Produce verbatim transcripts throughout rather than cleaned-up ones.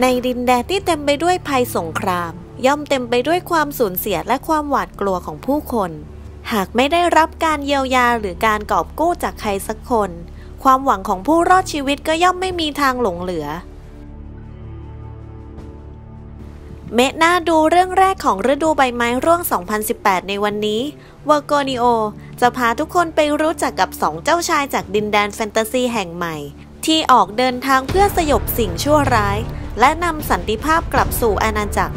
ดินแดนที่เต็มไปด้วยภัยสงครามย่อมเต็มไปด้วยความสูญเสียและความหวาดกลัวของผู้คนหากไม่ได้รับการเยียวยาหรือการกอบกู้จากใครสักคนความหวังของผู้รอดชีวิตก็ย่อมไม่มีทางหลงเหลือเมะน่าดูเรื่องแรกของฤดูใบไม้ร่วง สองพันสิบแปด ในวันนี้วาโกนิโอจะพาทุกคนไปรู้จักกับสองเจ้าชายจากดินแดนแฟนตาซีแห่งใหม่ที่ออกเดินทางเพื่อสยบสิ่งชั่วร้ายและนำสันติภาพกลับสู่อาณาจักร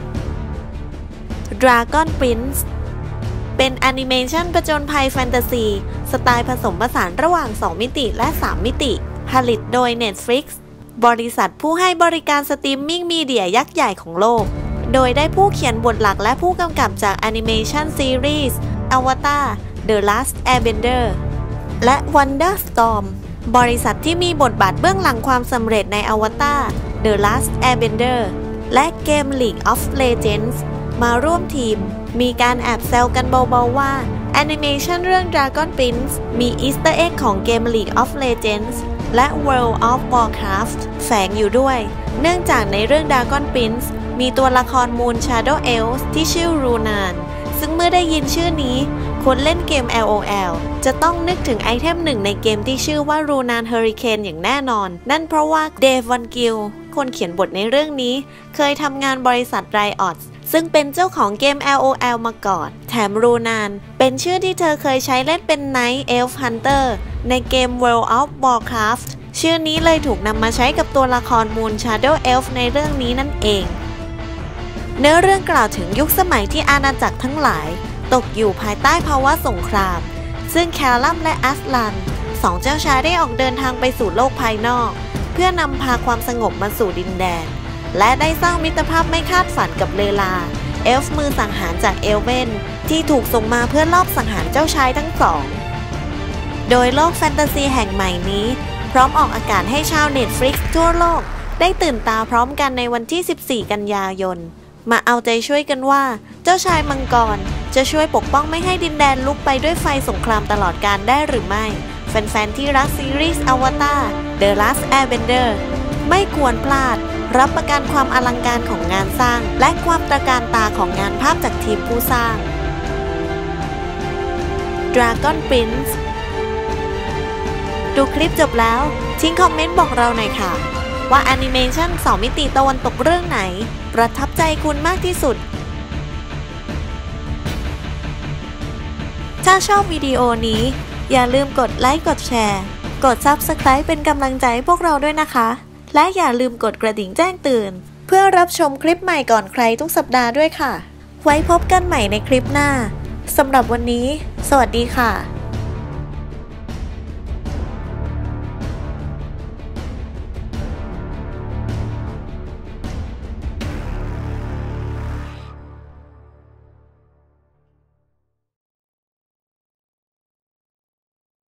Dragon Prince เป็นแอนิเมชันผจญภัยแฟนตาซีสไตล์ผสมผสานระหว่างสองมิติและสามมิติผลิตโดย Netflix บริษัทผู้ให้บริการสตรีมมิ่งมีเดียยักษ์ใหญ่ของโลกโดยได้ผู้เขียนบทหลักและผู้กำกับจากแอนิเมชันซีรีส์ Avatar The Last Airbender และ Wonderstorm บริษัทที่มีบทบาทเบื้องหลังความสำเร็จใน Avatar The Last Airbender และเกม League of Legends มาร่วมทีมมีการแอบแซวกันเบาๆว่าแอนิเมชันเรื่อง Dragon Prince มีอีสเตอร์เอ็กของเกม League of Legends และ World of Warcraft แฝงอยู่ด้วยเนื่องจากในเรื่อง Dragon Prince มีตัวละคร Moon Shadow Elves ที่ชื่อรูนานซึ่งเมื่อได้ยินชื่อนี้คนเล่นเกม แอล โอ แอล จะต้องนึกถึงไอเทมหนึ่งในเกมที่ชื่อว่ารูนานเฮอริเคนอย่างแน่นอนนั่นเพราะว่าเดฟ วันกิลคนเขียนบทในเรื่องนี้เคยทำงานบริษัท Riot ซึ่งเป็นเจ้าของเกม แอล โอ แอล มาก่อนแถมรูนานเป็นชื่อที่เธอเคยใช้เล่นเป็น Night Elf Hunter ในเกม World of Warcraft ชื่อนี้เลยถูกนำมาใช้กับตัวละคร Moon Shadow Elf ในเรื่องนี้นั่นเองเนื้อเรื่องกล่าวถึงยุคสมัยที่อาณาจักรทั้งหลายตกอยู่ภายใต้ภาวะสงครามซึ่งแคลลัมและอัสลันสองเจ้าชายได้ออกเดินทางไปสู่โลกภายนอกเพื่อนำพาความสงบมาสู่ดินแดนและได้สร้างมิตรภาพไม่คาดฝันกับเลลาเอลฟ์มือสังหารจากเอลเวนที่ถูกส่งมาเพื่อลอบสังหารเจ้าชายทั้งสองโดยโลกแฟนตาซีแห่งใหม่นี้พร้อมออกอากาศให้ชาว Netflix ทั่วโลกได้ตื่นตาพร้อมกันในวันที่สิบสี่กันยายนมาเอาใจช่วยกันว่าเจ้าชายมังกรจะช่วยปกป้องไม่ให้ดินแดนลุกไปด้วยไฟสงครามตลอดกาลได้หรือไม่แฟนๆที่รักซีรีส์ Avatar The Last Airbender ไม่ควรพลาดรับประกันความอลังการของงานสร้างและความตระการตาของงานภาพจากทีมผู้สร้าง Dragon Prince ดูคลิปจบแล้วทิ้งคอมเมนต์บอกเราหน่อยค่ะว่าแอนิเมชันสองมิติตะวันตกเรื่องไหนประทับใจคุณมากที่สุดถ้าชอบวิดีโอนี้อย่าลืมกดไลค์กดแชร์กด ซับสไครบ์ เป็นกำลังใจให้พวกเราด้วยนะคะและอย่าลืมกดกระดิ่งแจ้งเตือนเพื่อรับชมคลิปใหม่ก่อนใครทุกสัปดาห์ด้วยค่ะไว้พบกันใหม่ในคลิปหน้าสำหรับวันนี้สวัสดีค่ะ